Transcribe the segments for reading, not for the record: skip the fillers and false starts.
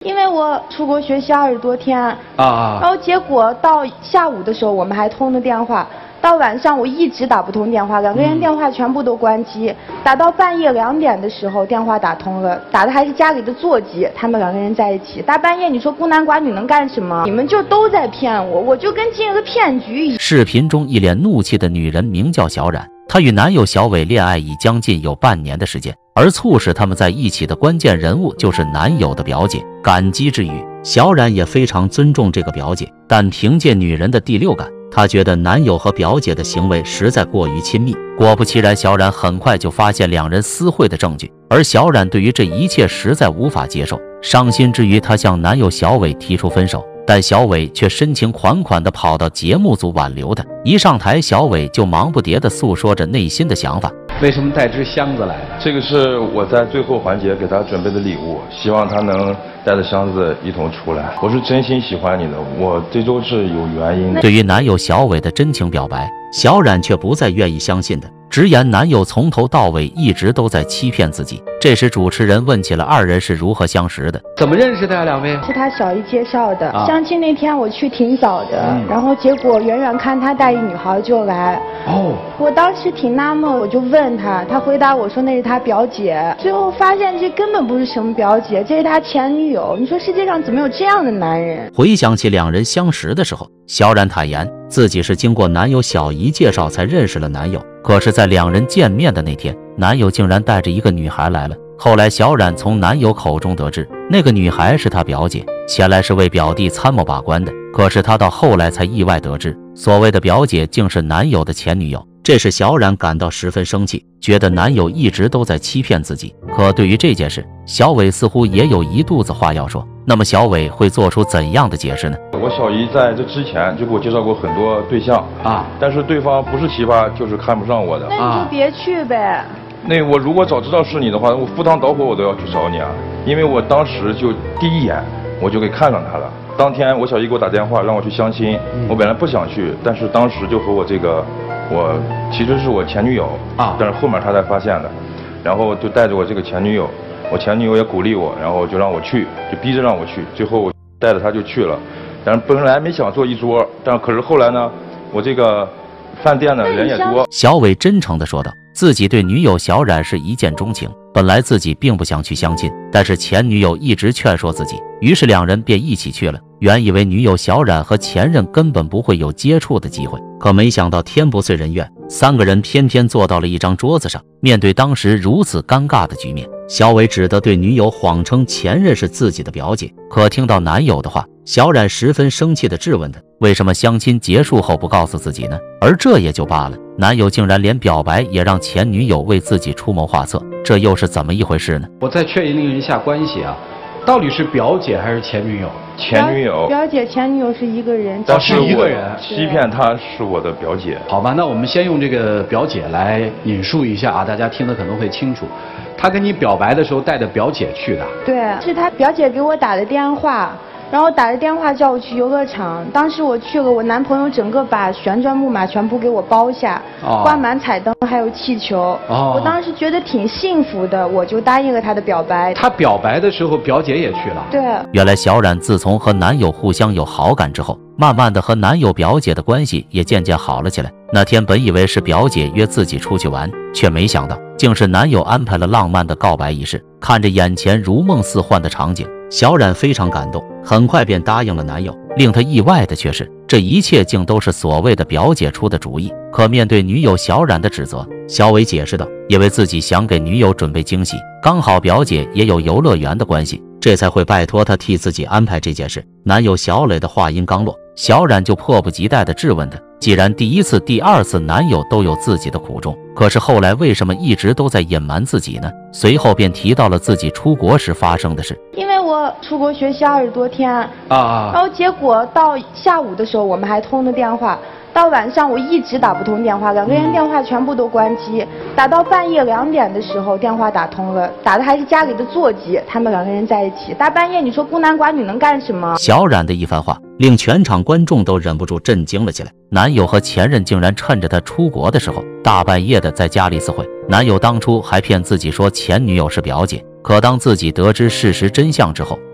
因为我出国学习20多天然后结果到下午的时候我们还通了电话，到晚上我一直打不通电话，2个人电话全部都关机，打到半夜2点的时候电话打通了，打的还是家里的座机，他们2个人在一起，大半夜你说孤男寡女能干什么？你们就都在骗我，我就跟进了个骗局一样。 视频中一脸怒气的女人名叫小冉，她与男友小伟恋爱已将近有半年的时间，而促使他们在一起的关键人物就是男友的表姐。感激之余，小冉也非常尊重这个表姐，但凭借女人的第六感，她觉得男友和表姐的行为实在过于亲密。果不其然，小冉很快就发现2人私会的证据，而小冉对于这一切实在无法接受，伤心之余，她向男友小伟提出分手。但小伟却深情款款地跑到节目组挽留她。一上台，小伟就忙不迭地诉说着内心的想法。 为什么带只箱子来的？ 这个是我在最后环节给他准备的礼物，希望他能带着箱子一同出来。我是真心喜欢你的，我这都是有原因的。 对于男友小伟的真情表白，小冉却不再愿意相信的，直言男友从头到尾一直都在欺骗自己。这时主持人问起了2人是如何相识的。 怎么认识的呀？2位是他小姨介绍的。相亲那天我去挺早的，然后结果远远看他带一女孩就来。我当时挺纳闷，我就问他，他回答我说那是他表姐。最后发现这根本不是什么表姐，这是他前女友。你说世界上怎么有这样的男人？ 回想起2人相识的时候，小冉坦言自己是经过男友小姨介绍才认识了男友，可是在2人见面的那天，男友竟然带着一个女孩来了。后来小冉从男友口中得知，那个女孩是他表姐，前来是为表弟参谋把关的。可是他到后来才意外得知，所谓的表姐竟是男友的前女友。这使小冉感到十分生气，觉得男友一直都在欺骗自己。可对于这件事，小伟似乎也有一肚子话要说。那么小伟会做出怎样的解释呢？ 我小姨在这之前就给我介绍过很多对象但是对方不是奇葩就是看不上我的。 那你就别去呗。 那我如果早知道是你的话，我赴汤蹈火我都要去找你啊！因为我当时就第一眼我就给看上他了。当天我小姨给我打电话让我去相亲，我本来不想去，但是当时就和我这个我其实是我前女友但是后面他才发现的，然后就带着我这个前女友，我前女友也鼓励我，然后就让我去，就逼着让我去，最后我带着他就去了。但是本来没想坐一桌，但可是后来呢，我这个饭店呢人也多。 小伟真诚地说道，自己对女友小冉是一见钟情，本来自己并不想去相亲，但是前女友一直劝说自己，于是2人便一起去了。原以为女友小冉和前任根本不会有接触的机会，可没想到天不遂人愿，3个人偏偏坐到了一张桌子上。面对当时如此尴尬的局面，小伟只得对女友谎称前任是自己的表姐。可听到男友的话，小冉十分生气地质问他，为什么相亲结束后不告诉自己呢？而这也就罢了，男友竟然连表白也让前女友为自己出谋划策，这又是怎么一回事呢？ 我再确认一下关系到底是表姐还是前女友？ 前女友。 表姐前女友是一个人。 是一个人。 欺骗她是我的表姐。 好吧，那我们先用这个表姐来引述一下大家听得可能会清楚。他跟你表白的时候带着表姐去的。 对，是他表姐给我打的电话。然后打着电话叫我去游乐场，当时我去了，我男朋友整个把旋转木马全部给我包下，挂满彩灯还有气球，我当时觉得挺幸福的，我就答应了他的表白。 他表白的时候表姐也去了。 对， 原来小冉自从和男友互相有好感之后，慢慢的和男友表姐的关系也渐渐好了起来。那天本以为是表姐约自己出去玩，却没想到竟是男友安排了浪漫的告白仪式。看着眼前如梦似幻的场景，小冉非常感动，很快便答应了男友。令她意外的却是，这一切竟都是所谓的表姐出的主意。可面对女友小冉的指责，小伟解释道，因为自己想给女友准备惊喜，刚好表姐也有游乐园的关系，这才会拜托她替自己安排这件事。男友小磊的话音刚落，小冉就迫不及待地质问他，既然第一次、第2次男友都有自己的苦衷，可是后来为什么一直都在隐瞒自己呢？随后便提到了自己出国时发生的事。 因为我出国学习20多天然后结果到下午的时候我们还通了电话，到晚上我一直打不通电话，2个人电话全部都关机，打到半夜2点的时候电话打通了，打的还是家里的座机，他们2个人在一起，大半夜你说孤男寡女能干什么？ 小冉的一番话令全场观众都忍不住震惊了起来。男友和前任竟然趁着她出国的时候，大半夜的在家里私会。男友当初还骗自己说前女友是表姐，可当自己得知事实真相之后，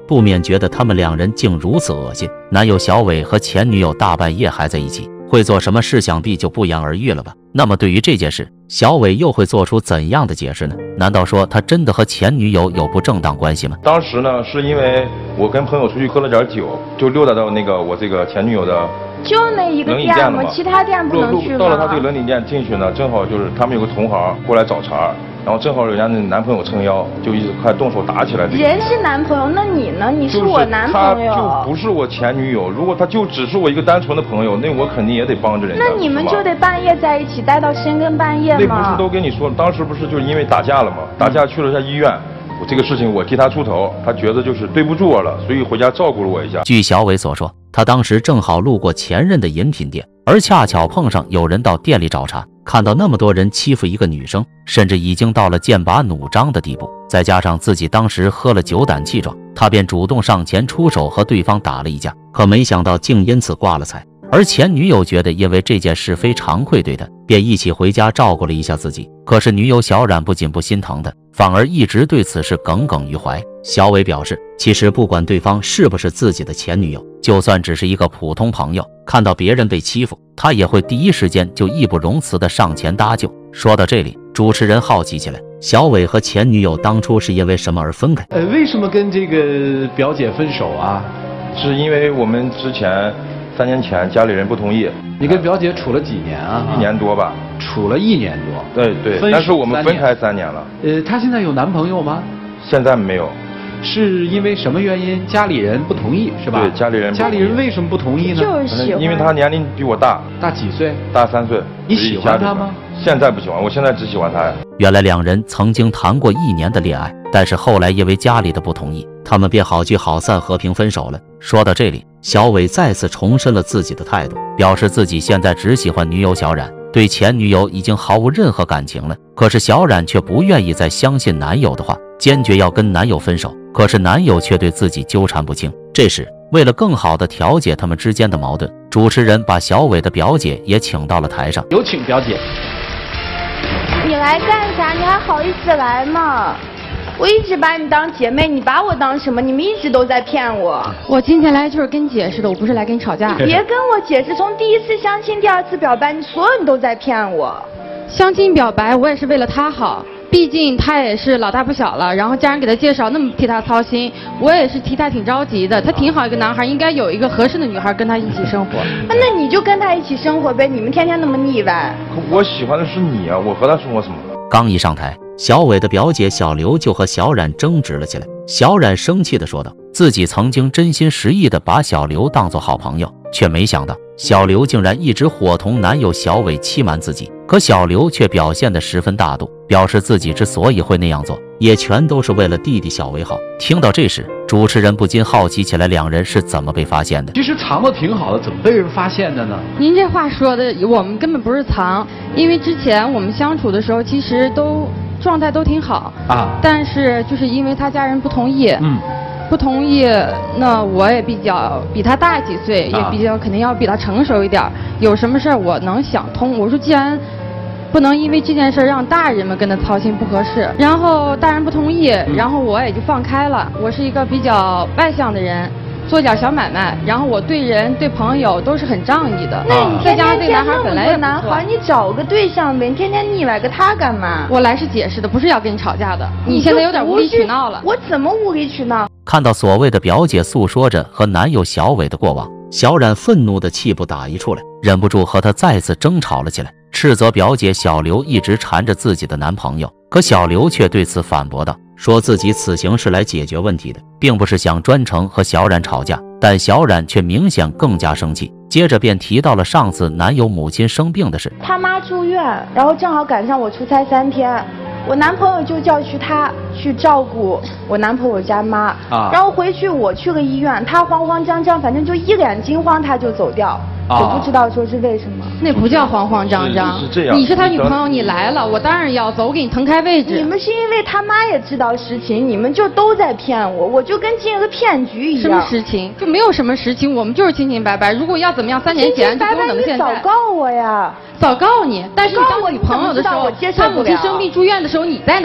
不免觉得他们两人竟如此恶心。男友小伟和前女友大半夜还在一起，会做什么事想必就不言而喻了吧？那么对于这件事，小伟又会做出怎样的解释呢？难道说他真的和前女友有不正当关系吗？ 当时呢，是因为我跟朋友出去喝了点酒，就溜达到那个我这个前女友的就那一个店吗？其他店不能去吗？ 到了他这个冷饮店进去呢，正好就是他们有个同行过来找茬，然后正好人家那男朋友撑腰，就一直快动手打起来。 人是男朋友，那你呢？你是我男朋友， 他就不是我前女友。如果他就只是我一个单纯的朋友，那我肯定也得帮着人家。 那你们就得半夜在一起，待到深更半夜吗？ 那不是都跟你说了，当时不是就是因为打架了吗？打架去了下医院。我这个事情我替他出头，他觉得就是对不住我了，所以回家照顾了我一下。 据小伟所说，他当时正好路过前任的饮品店，而恰巧碰上有人到店里找茬，看到那么多人欺负一个女生，甚至已经到了剑拔弩张的地步，再加上自己当时喝了酒胆气壮，他便主动上前出手和对方打了一架，可没想到竟因此挂了彩。而前女友觉得因为这件事非常愧对他，便一起回家照顾了一下自己。可是女友小冉不仅不心疼他，反而一直对此事耿耿于怀。小伟表示，其实不管对方是不是自己的前女友，就算只是一个普通朋友，看到别人被欺负，他也会第一时间就义不容辞地上前搭救。说到这里，主持人好奇起来，小伟和前女友当初是因为什么而分开？ 为什么跟这个表姐分手啊？ 是因为我们之前3年前家里人不同意。 你跟表姐处了几年啊 ？1年多吧。 处了1年多。 对，但是我们分开3年了。 她现在有男朋友吗？ 现在没有。 是因为什么原因？家里人不同意是吧？ 对，家里人不同意。 家里人为什么不同意呢？ 就是喜欢。 因为他年龄比我大。 大几岁？ 大3岁。 你喜欢他吗？ 现在不喜欢，我现在只喜欢他呀。 原来两人曾经谈过1年的恋爱，但是后来因为家里的不同意，他们便好聚好散，和平分手了。说到这里，小伟再次重申了自己的态度，表示自己现在只喜欢女友小冉，对前女友已经毫无任何感情了。可是小冉却不愿意再相信男友的话，坚决要跟男友分手。可是男友却对自己纠缠不清。这时，为了更好地调解他们之间的矛盾，主持人把小伟的表姐也请到了台上。 有请表姐。 你来干啥？你还好意思来吗？我一直把你当姐妹，你把我当什么？你们一直都在骗我。 我今天来就是跟你解释的，我不是来跟你吵架。 你别跟我解释，从第1次相亲、第2次表白，你都在骗我。 相亲表白，我也是为了他好。毕竟他也是老大不小了，然后家人给他介绍，那么替他操心，我也是替他挺着急的。他挺好一个男孩，应该有一个合适的女孩跟他一起生活。 那你就跟他一起生活呗，你们天天那么腻歪。 我喜欢的是你啊，我和他生活什么？ 刚一上台，小伟的表姐小刘就和小冉争执了起来。小冉生气地说道，自己曾经真心实意地把小刘当作好朋友，却没想到小刘竟然一直伙同男友小伟欺瞒自己。可小刘却表现得十分大度，表示自己之所以会那样做，也全都是为了弟弟小伟好。听到这时，主持人不禁好奇起来，两人是怎么被发现的？ 其实藏得挺好的，怎么被人发现的呢？ 您这话说的，我们根本不是藏，因为之前我们相处的时候，其实状态都挺好啊，但是就是因为他家人不同意，不同意，那我也比他大几岁，也比较肯定要比他成熟一点。有什么事儿我能想通，我说既然不能因为这件事让大人们跟他操心不合适，然后大人不同意，然后我也就放开了。我是一个比较外向的人，做点小买卖，然后我对人对朋友都是很仗义的。 那你再加上这男孩本来也男孩，你找个对象呗，你天天腻歪个他干嘛？ 我来是解释的，不是要跟你吵架的。你现在有点无理取闹了。 我怎么无理取闹？ 看到所谓的表姐诉说着和男友小伟的过往，小冉愤怒的气不打一处来，忍不住和他再次争吵了起来，斥责表姐小刘一直缠着自己的男朋友。可小刘却对此反驳道，说自己此行是来解决问题的，并不是想专程和小冉吵架。但小冉却明显更加生气，接着便提到了上次男友母亲生病的事。 他妈住院，然后正好赶上我出差3天，我男朋友就叫他去照顾我男朋友家妈，然后回去我去了医院，他慌慌张张，反正就一脸惊慌，他就走掉。我不知道说是为什么。 那不叫慌慌张张， 是这样。 你是他女朋友，你来了，我当然要走，我给你腾开位置。 你们是因为他妈也知道实情，你们就都在骗我，我就跟进了个骗局一样。 什么实情？就没有什么实情，我们就是清清白白。如果要怎么样，3年前就不用等现在。 早告我呀！ 早告你，但是你当我女朋友的时候，他母亲生病住院的时候你在哪？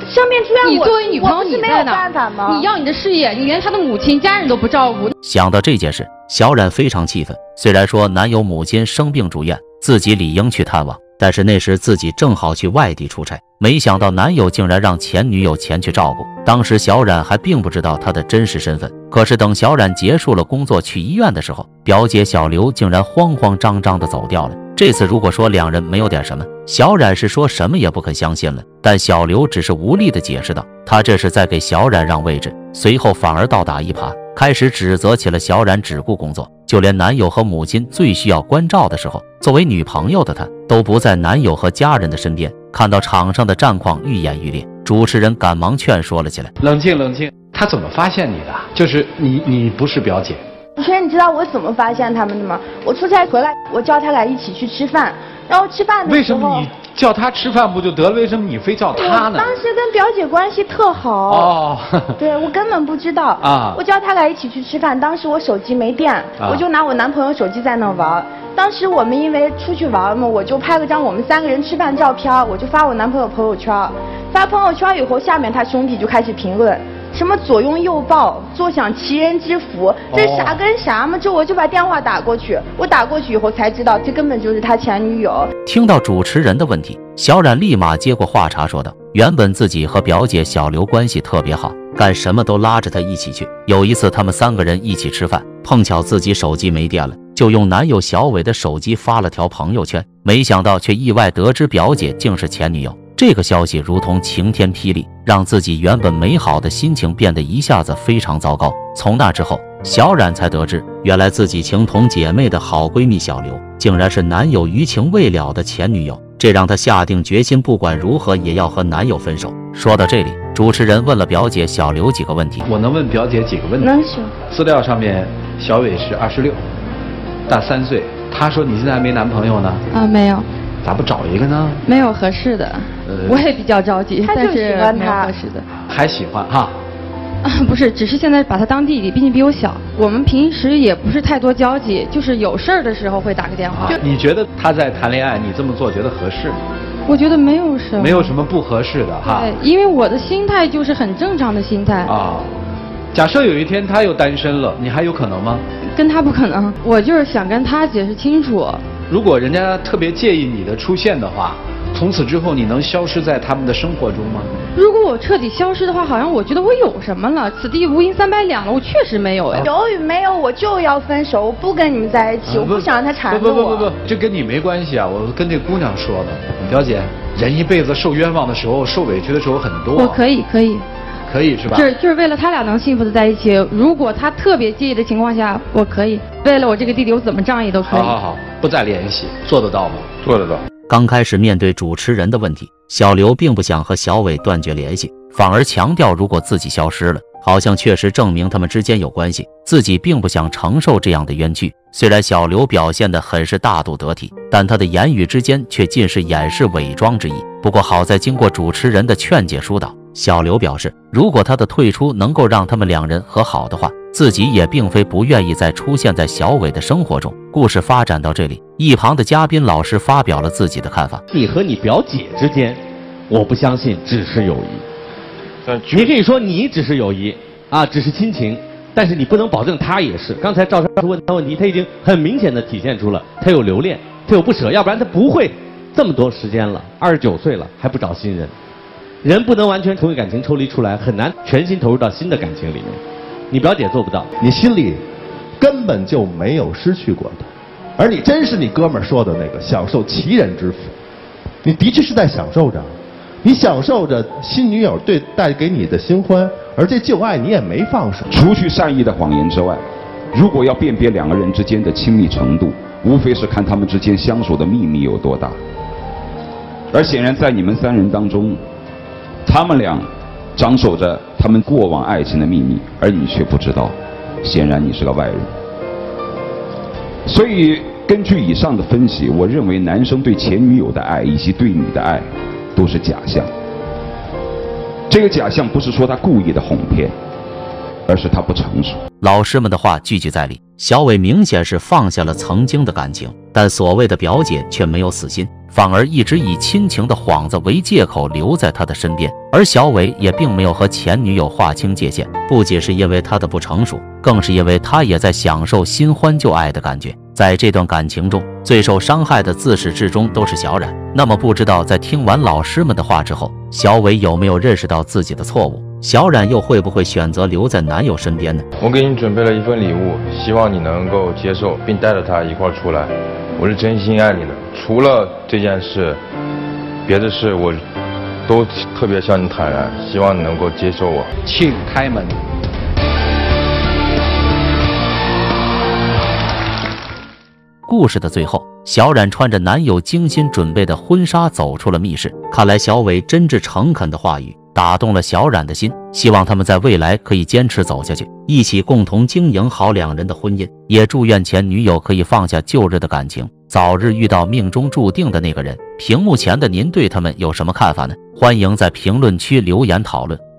上面出现你作为女朋友， 你没有办法吗？ 你要你的事业，你连他的母亲、家人都不照顾。 想到这件事，小冉非常气愤。虽然说男友母亲生病住院，自己理应去探望，但是那时自己正好去外地出差，没想到男友竟然让前女友前去照顾。当时小冉还并不知道他的真实身份。可是等小冉结束了工作去医院的时候，表姐小刘竟然慌慌张张地走掉了。这次如果说两人没有点什么，小冉是说什么也不肯相信了。但小刘只是无力地解释道，他这是在给小冉让位置。随后反而倒打一耙，开始指责起了小冉只顾工作，就连男友和母亲最需要关照的时候，作为女朋友的她都不在男友和家人的身边。看到场上的战况愈演愈烈，主持人赶忙劝说了起来： 冷静冷静，他怎么发现你的？就是你不是表姐。 主持人，你知道我怎么发现他们的吗？我出差回来，我叫他俩一起去吃饭，然后吃饭的时候， 为什么你叫他吃饭不就得了？为什么你非叫他呢？ 当时跟表姐关系特好哦，对我根本不知道啊。我叫他俩一起去吃饭，当时我手机没电，我就拿我男朋友手机在那玩。当时我们因为出去玩嘛，我就拍了张我们3个人吃饭照片，我就发我男朋友朋友圈。发朋友圈以后，下面他兄弟就开始评论。什么左拥右抱，坐享其人之福，这啥跟啥嘛？这我就把电话打过去，我打过去以后才知道，这根本就是他前女友。 听到主持人的问题，小冉立马接过话茬说道：“原本自己和表姐小刘关系特别好，干什么都拉着她一起去。有一次他们3个人一起吃饭，碰巧自己手机没电了，就用男友小伟的手机发了条朋友圈，没想到却意外得知表姐竟是前女友。”这个消息如同晴天霹雳，让自己原本美好的心情变得一下子非常糟糕。从那之后，小冉才得知，原来自己情同姐妹的好闺蜜小刘，竟然是男友余情未了的前女友，这让她下定决心，不管如何也要和男友分手。说到这里，主持人问了表姐小刘几个问题。 我能问表姐几个问题？ 能行。 资料上面，小伟是26，大3岁。他说你现在还没男朋友呢？ 啊，没有。 咋不找一个呢？ 没有合适的，我也比较着急， 他就喜欢他， 合适的， 还喜欢哈？ 不是，只是现在把他当弟弟，毕竟比我小。我们平时也不是太多交集，就是有事儿的时候会打个电话。 你觉得他在谈恋爱，你这么做觉得合适吗？ 我觉得没有什么， 没有什么不合适的哈。 对，因为我的心态就是很正常的心态啊。假设有一天他又单身了，你还有可能吗？ 跟他不可能，我就是想跟他解释清楚。 如果人家特别介意你的出现的话，从此之后你能消失在他们的生活中吗？ 如果我彻底消失的话，好像我觉得我有什么了，此地无银三百两了，我确实没有呀。 有与没有，我就要分手，我不跟你们在一起，我不想让他缠着我。 不，这跟你没关系啊，我跟这姑娘说的。表姐，人一辈子受冤枉的时候、受委屈的时候很多。 我可以。 可以是吧？ 就是为了他俩能幸福的在一起。如果他特别介意的情况下，我可以为了我这个弟弟，我怎么仗义都可以。 好，不再联系，做得到吗？ 做得到。 刚开始面对主持人的问题，小刘并不想和小伟断绝联系，反而强调如果自己消失了，好像确实证明他们之间有关系，自己并不想承受这样的冤屈。虽然小刘表现得很是大度得体，但他的言语之间却尽是掩饰伪装之意。不过好在经过主持人的劝解疏导，小刘表示，如果他的退出能够让他们2人和好的话，自己也并非不愿意再出现在小伟的生活中。故事发展到这里，一旁的嘉宾老师发表了自己的看法： 你和你表姐之间，我不相信只是友谊。你可以说你只是友谊啊，只是亲情，但是你不能保证他也是。刚才赵老师问他问题，他已经很明显的体现出了他有留恋，他有不舍，要不然他不会这么多时间了，29岁了还不找新人。人不能完全从感情抽离出来，很难全心投入到新的感情里面。你表姐做不到， 你心里根本就没有失去过的，而你真是你哥们儿说的那个享受其人之福，你的确是在享受着，你享受着新女友带给你的新欢，而这旧爱你也没放手。 除去善意的谎言之外，如果要辨别2个人之间的亲密程度，无非是看他们之间相守的秘密有多大。而显然在你们3人当中，他们俩掌守着他们过往爱情的秘密，而你却不知道，显然你是个外人。所以根据以上的分析，我认为男生对前女友的爱以及对你的爱都是假象。这个假象不是说他故意的哄骗，而是他不成熟。 老师们的话句句在理，小伟明显是放下了曾经的感情， 但所谓的表姐却没有死心，反而一直以亲情的幌子为借口留在他的身边。而小伟也并没有和前女友划清界限，不仅是因为他的不成熟，更是因为他也在享受新欢旧爱的感觉。在这段感情中，最受伤害的自始至终都是小冉。那么不知道在听完老师们的话之后，小伟有没有认识到自己的错误？小冉又会不会选择留在男友身边呢？ 我给你准备了一份礼物，希望你能够接受，并带着他一块出来。我是真心爱你的，除了这件事，别的事我都特别向你坦然，希望你能够接受我。 请开门。 故事的最后，小冉穿着男友精心准备的婚纱走出了密室。看来小伟真挚诚恳的话语打动了小冉的心，希望他们在未来可以坚持走下去，一起共同经营好两人的婚姻。也祝愿前女友可以放下旧日的感情，早日遇到命中注定的那个人。屏幕前的您对他们有什么看法呢？欢迎在评论区留言讨论。